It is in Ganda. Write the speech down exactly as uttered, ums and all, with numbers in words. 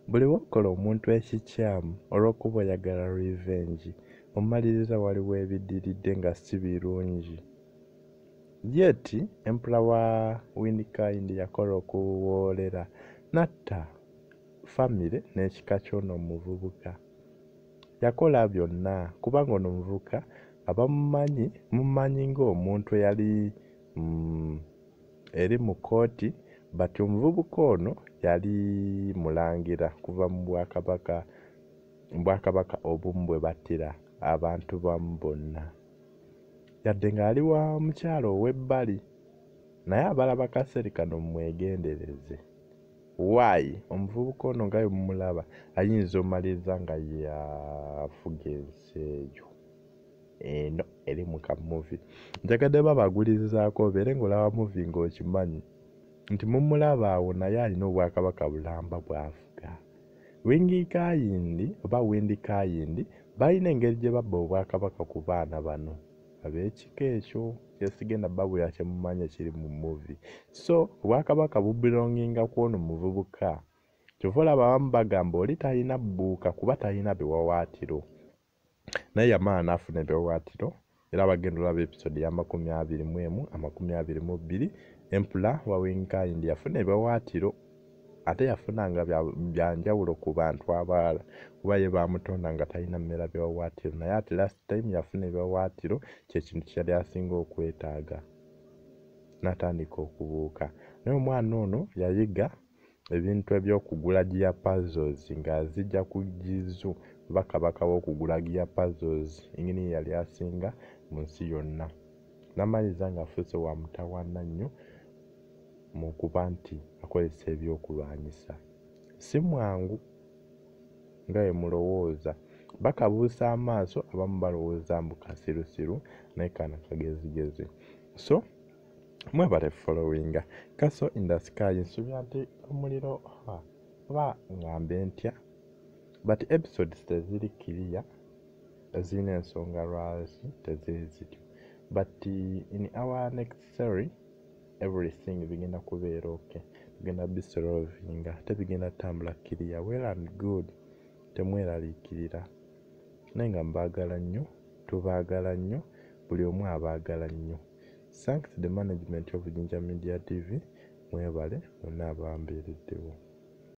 buli wakola omuntu ekikyamu olw'okuba oyagala revenge omaliriza waliwo ebidiridde nga si birungi. Yeti empula wa Windkind yakola okuwoolera natta famire n'ekika ky'ono omuvubuka. Yakola byonna kubanga ono omuvubuka abamumanyi mumanyi ng'omuntu eyali mm, eri mu kooti bati omuvubuka ono yali mulangira kuva mu bwakabaka bwakabaka obumu bwe battira abantu bamu bonna. Yadde ng'ali wa mukyalo ow'ebbali naye abalaba kaseeri kano mwegendereze. Why? Omuvubuka ono nga mumulaba ayinza omaliriza nga yafuga ensi eyo eno eri mu kamuvi. Njagadde babagulirizaako obeere ng'olaba muvi ng'okimanyi nti mumulaba awo naye alina obwakabaka bulamba bw'afuga. Windkind oba Windkind balina engeri gye babba obwakabaka ku baana bano ab'ekika ekyo kyesigenda babula kyemumanyi kiri mu muvi. So obwakabaka bubulonginga kw'ono muvubuka. Kyova olaba abamu bagamba oli talina bbuuka kuba talina biwawaatiro. Naye yamala n'afuna ebiwawaatiro era bagenda olaba episode ya makumi abiri mu emu amakumi abiri mu bbiri empula wa Windkind yafuna ebiwawaatiro ate yafunanga bya njawulo ku bantu abalala kuba ye bamutonda nga talina mmera biwawaatiro naye ate last time yafuna ebiwawaatiro kyekintu kyali asinga okwetaaga n'atandika okubuuka. Naye omwana ono yayiga ebintu ebyokugula gear puzzles ng'azijja ku Jizu bakabaka w'okugula gear puzzles engini yali asinga mu nsi yonna. N'amaliriza ng'afuuse wa mutawaana nnyo mu kuba nti akozesa ebyokulwanyisa. Si mwangu nga bwe mulowooza. Bakabuusa amaaso abamu balowooza mbu kasirusiru naye kana kagezigezi. So mwebale followinga Castle in the Sky. Nsuubira nti omuliro oba ngambe ntya but episodes teziri clear ezirina ensonga lwaki teziri zityo but in our next series everything bigenda kubeera okay. Bigenda bisolvinga ate bigenda tambula clear well and good. Temweraliikirira naye nga mbaagala nnyo tubaagala nnyo buli omu abaagala nnyo. Thanks to the management of Jinja Media T V. Mwebale mwenna abambeereddewo.